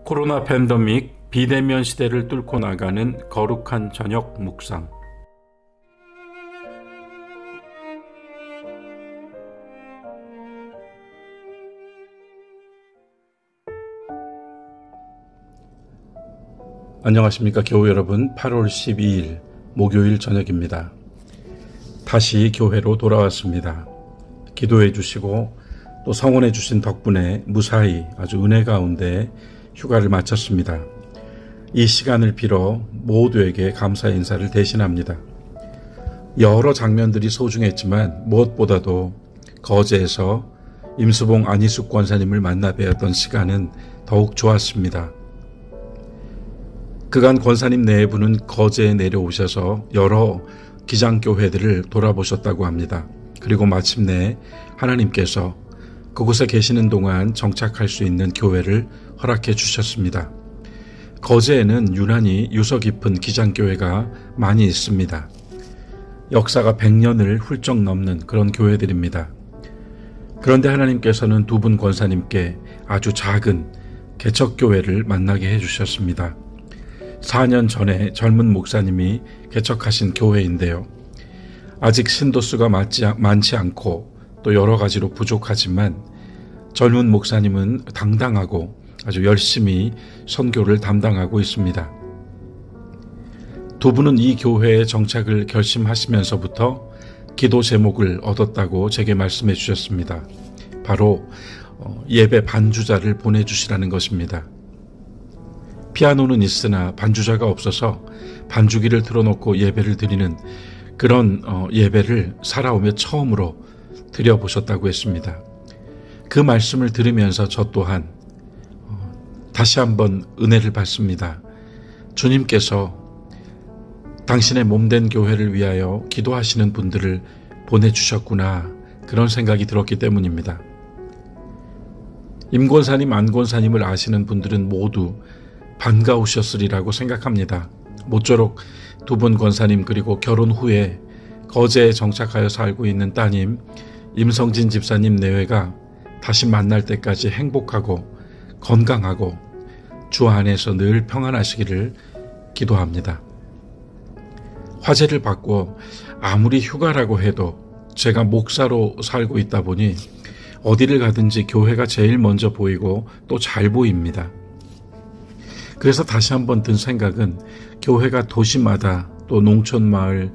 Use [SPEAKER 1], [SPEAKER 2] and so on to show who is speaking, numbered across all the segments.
[SPEAKER 1] 코로나 팬데믹 비대면 시대를 뚫고 나가는 거룩한 저녁 묵상. 안녕하십니까 교우 여러분. 8월 12일 목요일 저녁입니다. 다시 교회로 돌아왔습니다. 기도해 주시고 또 성원해 주신 덕분에 무사히 아주 은혜 가운데 휴가를 마쳤습니다. 이 시간을 빌어 모두에게 감사의 인사를 대신합니다. 여러 장면들이 소중했지만 무엇보다도 거제에서 임수봉 안희숙 권사님을 만나 뵈었던 시간은 더욱 좋았습니다. 그간 권사님 내부는 거제에 내려오셔서 여러 기장교회들을 돌아보셨다고 합니다. 그리고 마침내 하나님께서 그곳에 계시는 동안 정착할 수 있는 교회를 허락해 주셨습니다. 거제에는 유난히 유서 깊은 기장교회가 많이 있습니다. 역사가 100년을 훌쩍 넘는 그런 교회들입니다. 그런데 하나님께서는 두 분 권사님께 아주 작은 개척교회를 만나게 해주셨습니다. 4년 전에 젊은 목사님이 개척하신 교회인데요. 아직 신도수가 많지 않고 또 여러 가지로 부족하지만 젊은 목사님은 당당하고 아주 열심히 선교를 담당하고 있습니다. 두 분은 이 교회에 정착을 결심하시면서부터 기도 제목을 얻었다고 제게 말씀해 주셨습니다. 바로 예배 반주자를 보내주시라는 것입니다. 피아노는 있으나 반주자가 없어서 반주기를 틀어놓고 예배를 드리는 그런 예배를 살아오며 처음으로 드려보셨다고 했습니다. 그 말씀을 들으면서 저 또한 다시 한번 은혜를 받습니다. 주님께서 당신의 몸된 교회를 위하여 기도하시는 분들을 보내주셨구나, 그런 생각이 들었기 때문입니다. 임 권사님, 안 권사님을 아시는 분들은 모두 반가우셨으리라고 생각합니다. 모쪼록 두 분 권사님 그리고 결혼 후에 거제에 정착하여 살고 있는 따님 임성진 집사님 내외가 다시 만날 때까지 행복하고 건강하고 주 안에서 늘 평안하시기를 기도합니다. 화제를 바꿔 아무리 휴가라고 해도 제가 목사로 살고 있다 보니 어디를 가든지 교회가 제일 먼저 보이고 또 잘 보입니다. 그래서 다시 한번 든 생각은 교회가 도시마다 또 농촌마을,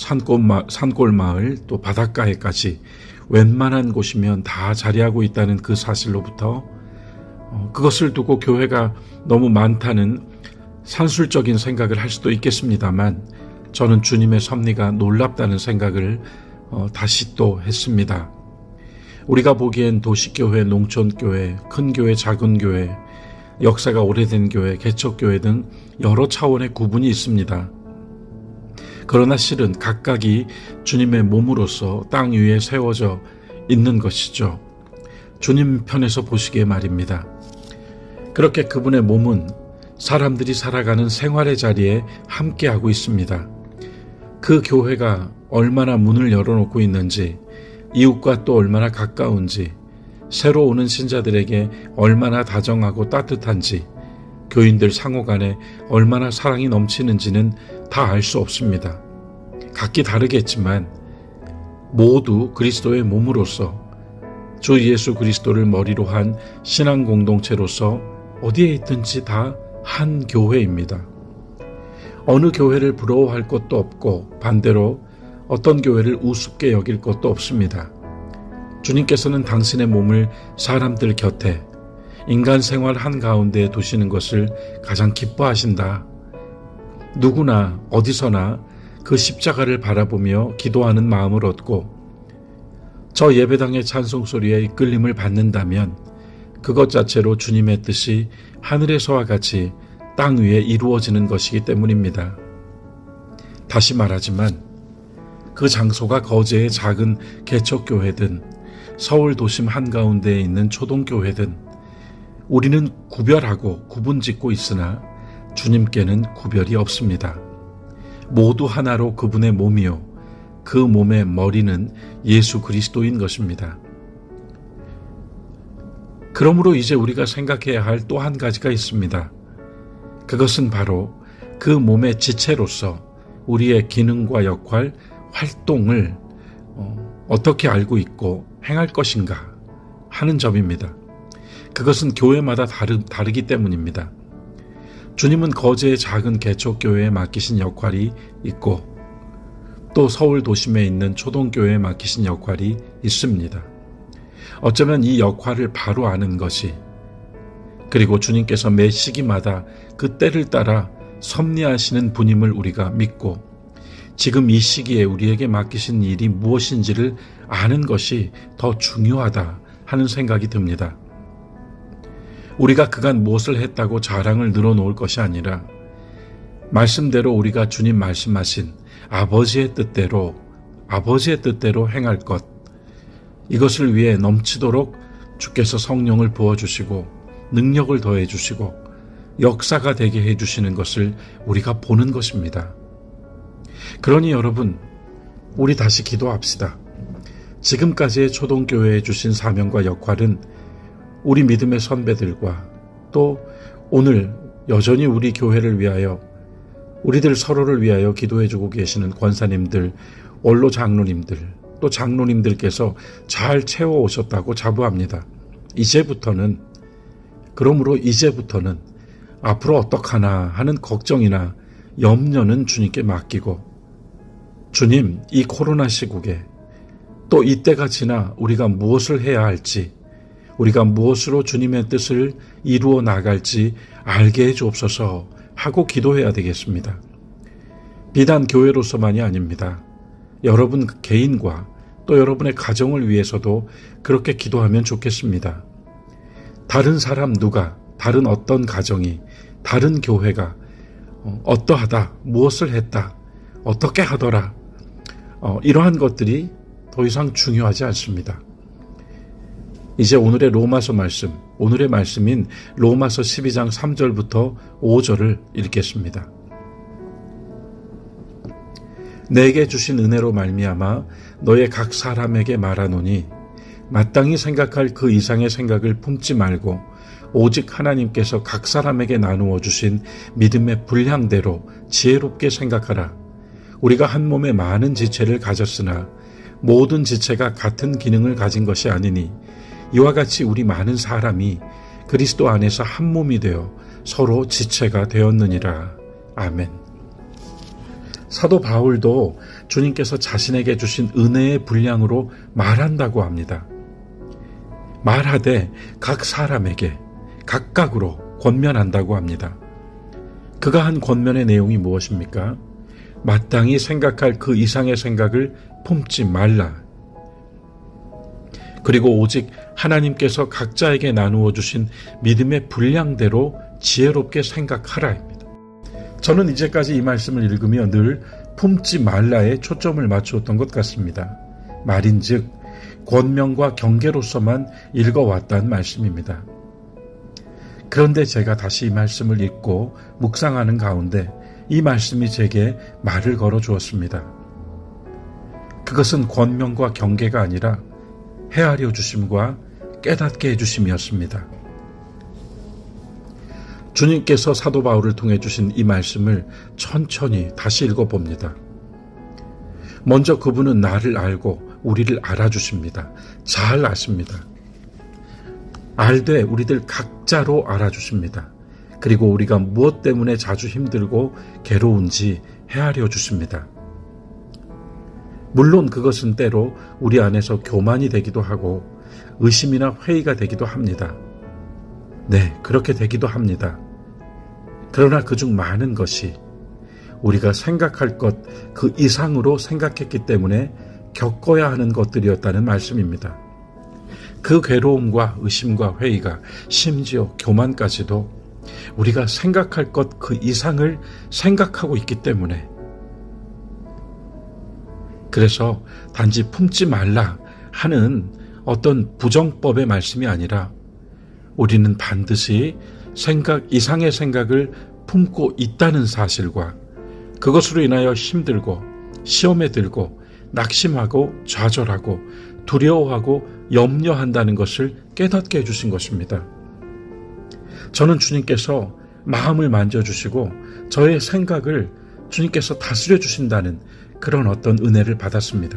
[SPEAKER 1] 산골마을 또 바닷가에까지 웬만한 곳이면 다 자리하고 있다는 그 사실로부터 그것을 두고 교회가 너무 많다는 산술적인 생각을 할 수도 있겠습니다만 저는 주님의 섭리가 놀랍다는 생각을 다시 또 했습니다. 우리가 보기엔 도시교회, 농촌교회, 큰 교회, 작은 교회, 역사가 오래된 교회, 개척교회 등 여러 차원의 구분이 있습니다. 그러나 실은 각각이 주님의 몸으로서 땅 위에 세워져 있는 것이죠. 주님 편에서 보시기에 말입니다. 그렇게 그분의 몸은 사람들이 살아가는 생활의 자리에 함께하고 있습니다. 그 교회가 얼마나 문을 열어놓고 있는지, 이웃과 또 얼마나 가까운지, 새로 오는 신자들에게 얼마나 다정하고 따뜻한지, 교인들 상호 간에 얼마나 사랑이 넘치는지는 다 알 수 없습니다. 각기 다르겠지만 모두 그리스도의 몸으로서 주 예수 그리스도를 머리로 한 신앙 공동체로서 어디에 있든지 다 한 교회입니다. 어느 교회를 부러워할 것도 없고 반대로 어떤 교회를 우습게 여길 것도 없습니다. 주님께서는 당신의 몸을 사람들 곁에 인간 생활 한가운데에 두시는 것을 가장 기뻐하신다. 누구나 어디서나 그 십자가를 바라보며 기도하는 마음을 얻고 저 예배당의 찬송소리에 이끌림을 받는다면 그것 자체로 주님의 뜻이 하늘에서와 같이 땅 위에 이루어지는 것이기 때문입니다. 다시 말하지만 그 장소가 거제의 작은 개척교회든 서울 도심 한가운데에 있는 초동교회든 우리는 구별하고 구분짓고 있으나 주님께는 구별이 없습니다. 모두 하나로 그분의 몸이요 그 몸의 머리는 예수 그리스도인 것입니다. 그러므로 이제 우리가 생각해야 할 또 한 가지가 있습니다. 그것은 바로 그 몸의 지체로서 우리의 기능과 역할, 활동을 어떻게 알고 있고 행할 것인가 하는 점입니다. 그것은 교회마다 다르기 때문입니다. 주님은 거제의 작은 개척교회에 맡기신 역할이 있고 또 서울 도심에 있는 초동교회에 맡기신 역할이 있습니다. 어쩌면 이 역할을 바로 아는 것이, 그리고 주님께서 매 시기마다 그 때를 따라 섭리하시는 분임을 우리가 믿고 지금 이 시기에 우리에게 맡기신 일이 무엇인지를 아는 것이 더 중요하다 하는 생각이 듭니다. 우리가 그간 무엇을 했다고 자랑을 늘어놓을 것이 아니라 말씀대로 우리가 주님 말씀하신 아버지의 뜻대로 행할 것, 이것을 위해 넘치도록 주께서 성령을 부어주시고 능력을 더해주시고 역사가 되게 해주시는 것을 우리가 보는 것입니다. 그러니 여러분, 우리 다시 기도합시다. 지금까지의 초동교회에 주신 사명과 역할은 우리 믿음의 선배들과 또 오늘 여전히 우리 교회를 위하여, 우리들 서로를 위하여 기도해주고 계시는 권사님들, 원로 장로님들, 또 장로님들께서 잘 채워오셨다고 자부합니다. 그러므로 이제부터는 앞으로 어떡하나 하는 걱정이나 염려는 주님께 맡기고, 주님, 이 코로나 시국에 또 이때가 지나 우리가 무엇을 해야 할지, 우리가 무엇으로 주님의 뜻을 이루어 나갈지 알게 해주옵소서 하고 기도해야 되겠습니다. 비단 교회로서만이 아닙니다. 여러분 개인과 또 여러분의 가정을 위해서도 그렇게 기도하면 좋겠습니다. 다른 사람 누가, 다른 어떤 가정이, 다른 교회가 어떠하다, 무엇을 했다, 어떻게 하더라, 이러한 것들이 더 이상 중요하지 않습니다. 이제 오늘의 오늘의 말씀인 로마서 12장 3절부터 5절을 읽겠습니다. 내게 주신 은혜로 말미암아 너의 각 사람에게 말하노니 마땅히 생각할 그 이상의 생각을 품지 말고 오직 하나님께서 각 사람에게 나누어 주신 믿음의 분량대로 지혜롭게 생각하라. 우리가 한 몸에 많은 지체를 가졌으나 모든 지체가 같은 기능을 가진 것이 아니니 이와 같이 우리 많은 사람이 그리스도 안에서 한 몸이 되어 서로 지체가 되었느니라. 아멘. 사도 바울도 주님께서 자신에게 주신 은혜의 분량으로 말한다고 합니다. 말하되 각 사람에게 각각으로 권면한다고 합니다. 그가 한 권면의 내용이 무엇입니까? 마땅히 생각할 그 이상의 생각을 품지 말라. 그리고 오직 하나님께서 각자에게 나누어 주신 믿음의 분량대로 지혜롭게 생각하라입니다. 저는 이제까지 이 말씀을 읽으며 늘 품지 말라에 초점을 맞추었던 것 같습니다. 말인즉 권명과 경계로서만 읽어왔다는 말씀입니다. 그런데 제가 다시 이 말씀을 읽고 묵상하는 가운데 이 말씀이 제게 말을 걸어 주었습니다. 그것은 권명과 경계가 아니라 헤아려 주심과 깨닫게 해주심이었습니다. 주님께서 사도 바울을 통해 주신 이 말씀을 천천히 다시 읽어봅니다. 먼저 그분은 나를 알고 우리를 알아주십니다. 잘 아십니다. 알되 우리들 각자로 알아주십니다. 그리고 우리가 무엇 때문에 자주 힘들고 괴로운지 헤아려 주십니다. 물론 그것은 때로 우리 안에서 교만이 되기도 하고 의심이나 회의가 되기도 합니다. 네, 그렇게 되기도 합니다. 그러나 그중 많은 것이 우리가 생각할 것 그 이상으로 생각했기 때문에 겪어야 하는 것들이었다는 말씀입니다. 그 괴로움과 의심과 회의가 심지어 교만까지도 우리가 생각할 것 그 이상을 생각하고 있기 때문에, 그래서 단지 품지 말라 하는 어떤 부정법의 말씀이 아니라 우리는 반드시 생각 이상의 생각을 품고 있다는 사실과 그것으로 인하여 힘들고 시험에 들고 낙심하고 좌절하고 두려워하고 염려한다는 것을 깨닫게 해주신 것입니다. 저는 주님께서 마음을 만져주시고 저의 생각을 주님께서 다스려 주신다는 그런 어떤 은혜를 받았습니다.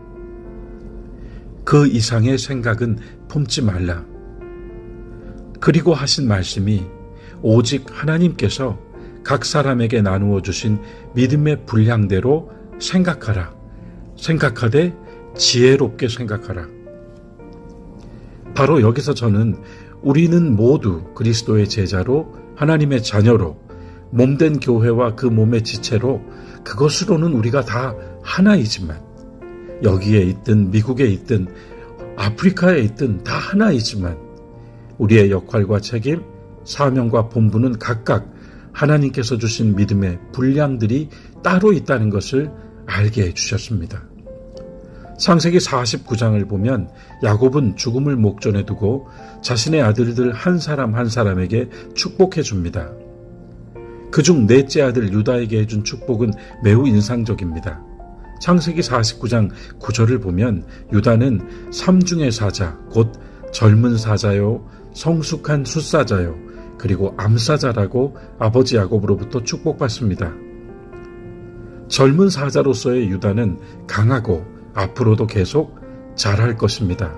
[SPEAKER 1] 그 이상의 생각은 품지 말라. 그리고 하신 말씀이 오직 하나님께서 각 사람에게 나누어 주신 믿음의 분량대로 생각하라. 생각하되 지혜롭게 생각하라. 바로 여기서 저는 우리는 모두 그리스도의 제자로 하나님의 자녀로 몸된 교회와 그 몸의 지체로 그것으로는 우리가 다 하나이지만 여기에 있든 미국에 있든 아프리카에 있든 다 하나이지만 우리의 역할과 책임, 사명과 본분은 각각 하나님께서 주신 믿음의 분량들이 따로 있다는 것을 알게 해주셨습니다. 창세기 49장을 보면 야곱은 죽음을 목전에 두고 자신의 아들들 한 사람 한 사람에게 축복해 줍니다. 그중 넷째 아들 유다에게 해준 축복은 매우 인상적입니다. 창세기 49장 9절을 보면 유다는 삼중의 사자, 곧 젊은 사자요, 성숙한 숫사자요, 그리고 암사자라고 아버지 야곱으로부터 축복받습니다. 젊은 사자로서의 유다는 강하고 앞으로도 계속 잘할 것입니다.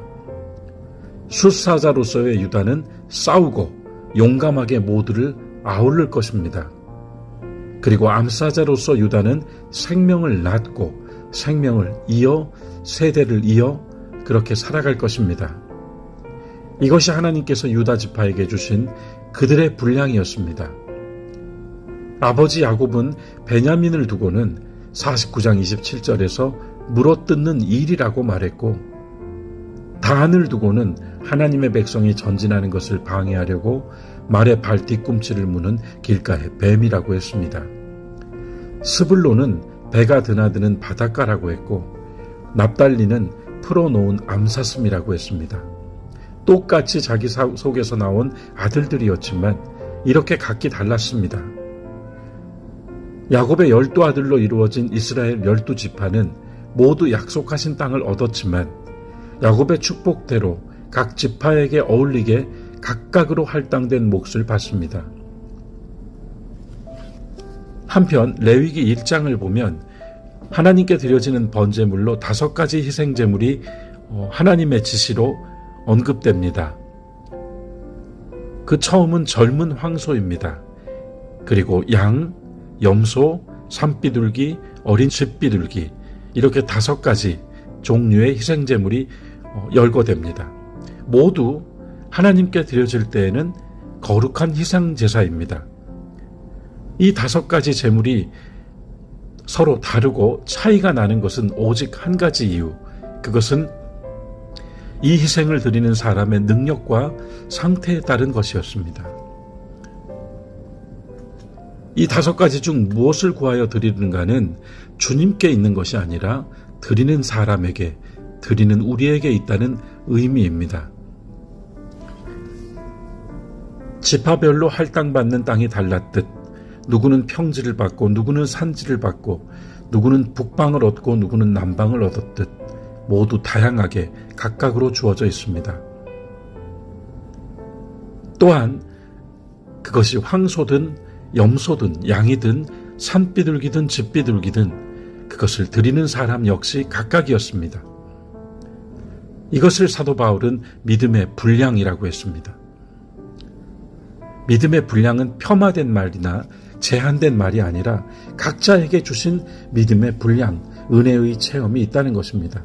[SPEAKER 1] 숫사자로서의 유다는 싸우고 용감하게 모두를 아울를 것입니다. 그리고 암사자로서 유다는 생명을 낳고 생명을 이어 세대를 이어 그렇게 살아갈 것입니다. 이것이 하나님께서 유다 지파에게 주신 그들의 분량이었습니다. 아버지 야곱은 베냐민을 두고는 49장 27절에서 물어뜯는 일이라고 말했고 단을 두고는 하나님의 백성이 전진하는 것을 방해하려고 말의 발 뒤꿈치를 무는 길가의 뱀이라고 했습니다. 스불론은 배가 드나드는 바닷가라고 했고 납달리는 풀어놓은 암사슴이라고 했습니다. 똑같이 자기 속에서 나온 아들들이었지만 이렇게 각기 달랐습니다. 야곱의 12아들로 이루어진 이스라엘 12지파는 모두 약속하신 땅을 얻었지만 야곱의 축복대로 각 지파에게 어울리게 각각으로 할당된 몫을 받습니다. 한편 레위기 1장을 보면 하나님께 드려지는 번제물로 5가지 희생제물이 하나님의 지시로 언급됩니다. 그 처음은 젊은 황소입니다. 그리고 양, 염소, 산비둘기, 어린 칡비둘기 이렇게 5가지 종류의 희생제물이 열거됩니다. 모두 하나님께 드려질 때에는 거룩한 희생제사입니다. 이 5가지 제물이 서로 다르고 차이가 나는 것은 오직 한 가지 이유, 그것은 이 희생을 드리는 사람의 능력과 상태에 따른 것이었습니다. 이 5가지 중 무엇을 구하여 드리는가는 주님께 있는 것이 아니라 드리는 사람에게, 드리는 우리에게 있다는 의미입니다. 지파별로 할당받는 땅이 달랐듯 누구는 평지를 받고 누구는 산지를 받고 누구는 북방을 얻고 누구는 남방을 얻었듯 모두 다양하게 각각으로 주어져 있습니다. 또한 그것이 황소든 염소든 양이든 산비둘기든 칡비둘기든 그것을 드리는 사람 역시 각각이었습니다. 이것을 사도 바울은 믿음의 분량이라고 했습니다. 믿음의 분량은 폄하된 말이나 제한된 말이 아니라 각자에게 주신 믿음의 분량, 은혜의 체험이 있다는 것입니다.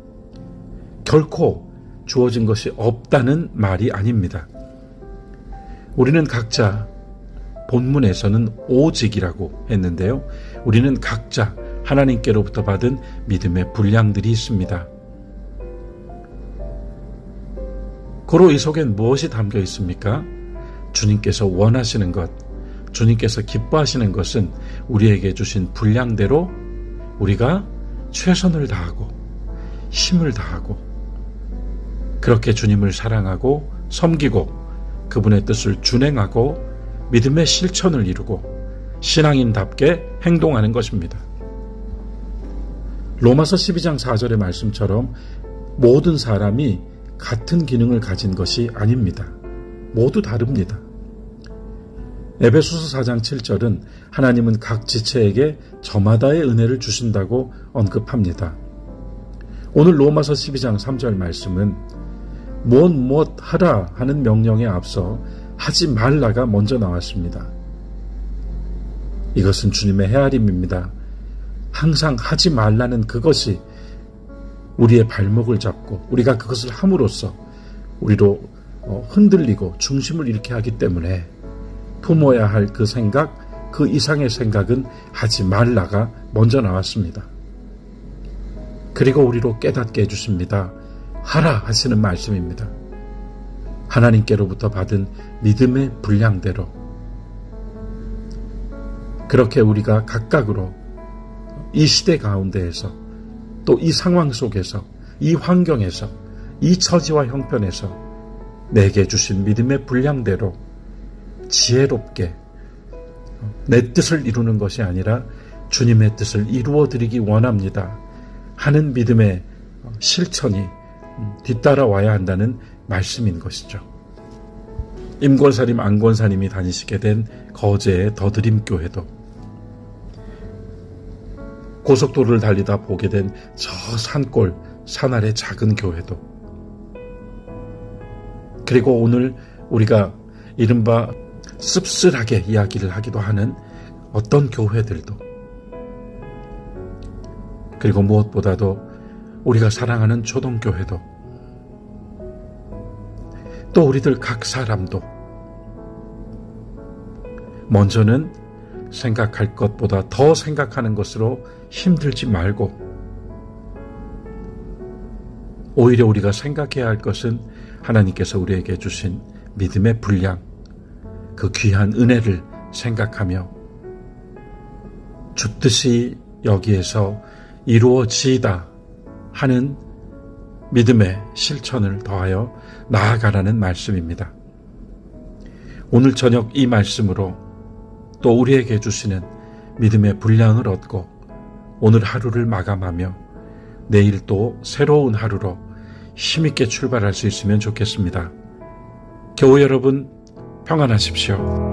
[SPEAKER 1] 결코 주어진 것이 없다는 말이 아닙니다. 우리는 각자 본문에서는 오직이라고 했는데요. 우리는 각자 하나님께로부터 받은 믿음의 분량들이 있습니다. 고로 이 속엔 무엇이 담겨 있습니까? 주님께서 원하시는 것, 주님께서 기뻐하시는 것은 우리에게 주신 분량대로 우리가 최선을 다하고 힘을 다하고 그렇게 주님을 사랑하고 섬기고 그분의 뜻을 준행하고 믿음의 실천을 이루고 신앙인답게 행동하는 것입니다. 로마서 12장 4절의 말씀처럼 모든 사람이 같은 기능을 가진 것이 아닙니다. 모두 다릅니다. 에베소서 4장 7절은 하나님은 각 지체에게 저마다의 은혜를 주신다고 언급합니다. 오늘 로마서 12장 3절 말씀은 무엇 하라 하는 명령에 앞서 하지 말라가 먼저 나왔습니다. 이것은 주님의 헤아림입니다. 항상 하지 말라는 그것이 우리의 발목을 잡고 우리가 그것을 함으로써 우리로 흔들리고 중심을 잃게 하기 때문에 품어야 할 그 생각, 그 이상의 생각은 하지 말라가 먼저 나왔습니다. 그리고 우리로 깨닫게 해주십니다. 하라 하시는 말씀입니다. 하나님께로부터 받은 믿음의 분량대로 그렇게 우리가 각각으로 이 시대 가운데에서 또 이 상황 속에서 이 환경에서 이 처지와 형편에서 내게 주신 믿음의 분량대로 지혜롭게 내 뜻을 이루는 것이 아니라 주님의 뜻을 이루어드리기 원합니다 하는 믿음의 실천이 뒤따라와야 한다는 말씀인 것이죠. 임권사님, 안권사님이 다니시게 된 거제의 더드림교회도 고속도로를 달리다 보게 된 저 산골, 산 아래 작은 교회도 그리고 오늘 우리가 이른바 씁쓸하게 이야기를 하기도 하는 어떤 교회들도 그리고 무엇보다도 우리가 사랑하는 초동교회도 또 우리들 각 사람도 먼저는 생각할 것보다 더 생각하는 것으로 힘들지 말고 오히려 우리가 생각해야 할 것은 하나님께서 우리에게 주신 믿음의 분량, 그 귀한 은혜를 생각하며 주 뜻이 여기에서 이루어지이다 하는 믿음의 실천을 더하여 나아가라는 말씀입니다. 오늘 저녁 이 말씀으로 또 우리에게 주시는 믿음의 분량을 얻고 오늘 하루를 마감하며 내일 또 새로운 하루로 힘있게 출발할 수 있으면 좋겠습니다. 교우 여러분, 평안하십시오.